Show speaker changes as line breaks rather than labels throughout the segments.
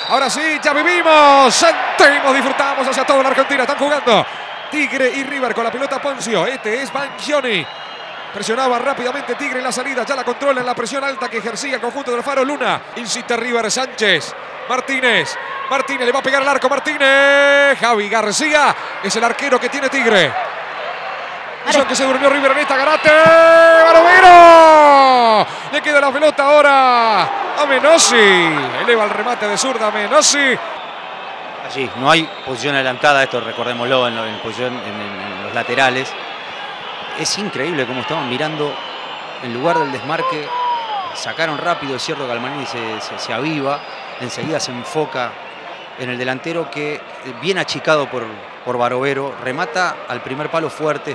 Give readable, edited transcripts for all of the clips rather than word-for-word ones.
Ahora sí, ya vivimos, sentimos, disfrutamos hacia toda la Argentina. Están jugando Tigre y River con la pelota Ponzio. Este es Banchioni. Presionaba rápidamente Tigre en la salida. Ya la controla en la presión alta que ejercía el conjunto del Faro. Luna. Insiste River. Sánchez. Martínez. Martínez le va a pegar al arco. Martínez. Javi García es el arquero que tiene Tigre. Eso que se durmió River en esta. Garate. Barovero. Le queda la pelota ahora a Menossi. Eleva el remate de zurda Menossi.
Allí no hay posición adelantada. Esto recordémoslo en los laterales. Es increíble cómo estaban mirando en lugar del desmarque. Sacaron rápido, es cierto que Galmarini se aviva. Enseguida se enfoca en el delantero que, bien achicado por Barovero, remata al primer palo fuerte.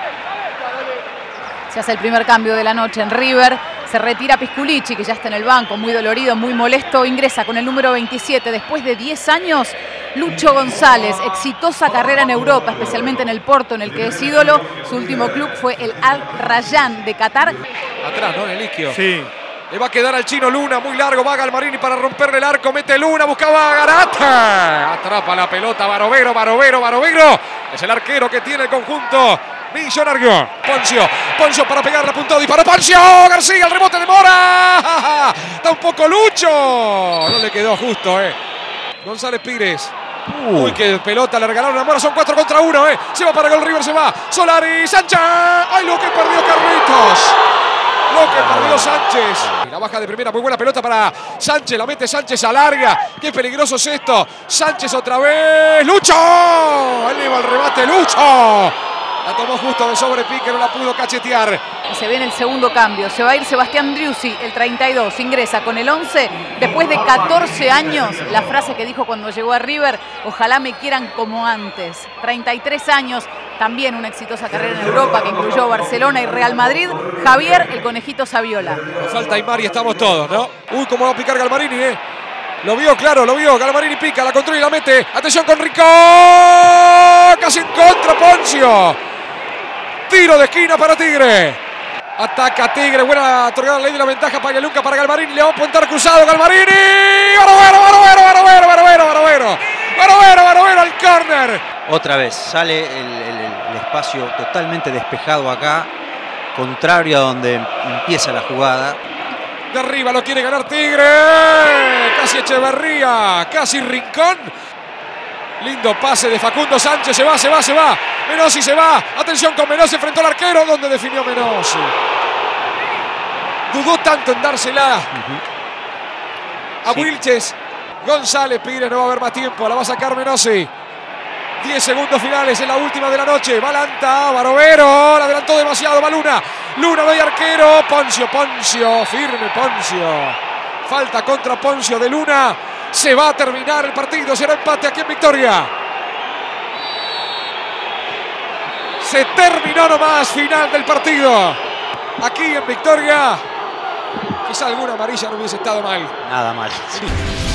Se hace el primer cambio de la noche en River. Se retira Pisculichi, que ya está en el banco, muy dolorido, muy molesto. Ingresa con el número 27. Después de 10 años, Lucho González. Exitosa carrera en Europa, especialmente en el Porto, en el que es ídolo. Su último club fue el Al Rayyan de Qatar.
Atrás, ¿no? En el isquio.
Sí.
Le va a quedar al chino Luna, muy largo. Va Galmarini para romperle el arco. Mete Luna, buscaba a Garata. Atrapa la pelota Barovero. Es el arquero que tiene el conjunto millonario. Ponzio para pegarle, apuntó, disparó Ponzio. García, el rebote de Mora. Está un poco Lucho. No le quedó justo, González Pires. Uy, qué pelota le regalaron a Mora. Son 4 contra 1, Se va para gol River, se va. Solari, Sánchez. ¡Ay, lo que perdió Carlitos! Lo que perdió Sánchez. La baja de primera, muy buena pelota para Sánchez. La mete Sánchez, alarga. Qué peligroso es esto. Sánchez otra vez. ¡Lucho! Eleva el remate, Lucho. La tomó justo de sobrepique, no la pudo cachetear.
Y se viene el segundo cambio. Se va a ir Sebastián Driussi, el 32. Ingresa con el 11. Después de 14 años, la frase que dijo cuando llegó a River: ojalá me quieran como antes. 33 años, también una exitosa carrera en Europa que incluyó Barcelona y Real Madrid. Javier, el conejito Saviola.
Nos falta Aymar y estamos todos, ¿no? Uy, cómo va a picar Galmarini, Lo vio, claro, lo vio. Galmarini pica, la controla y la mete. Atención con Rincón. Casi en contra, Ponzio. Tiro de esquina para Tigre. Ataca Tigre. Buena otorgada la ley de la ventaja para Lunca, para Galmarini. Le va a apuntar cruzado Galmarini. Barovero al córner.
Otra vez sale el espacio totalmente despejado acá, contrario a donde empieza la jugada.
De arriba lo quiere ganar Tigre. Casi Echeverría, casi Rincón. Lindo pase de Facundo Sánchez. Se va. Menossi se va. Atención con Menossi frente al arquero. ¿Dónde definió Menossi? Dudó tanto en dársela a Wilches. González Pires, no va a haber más tiempo. La va a sacar Menossi. 10 segundos finales en la última de la noche. Balanta, Barovero. La adelantó demasiado. Va Luna. Luna de arquero. Ponzio. Firme Ponzio. Falta contra Ponzio de Luna. Se va a terminar el partido. Será empate aquí en Victoria. Se terminó nomás. Final del partido. Aquí en Victoria. Quizá alguna amarilla no hubiese estado mal.
Nada mal. Sí.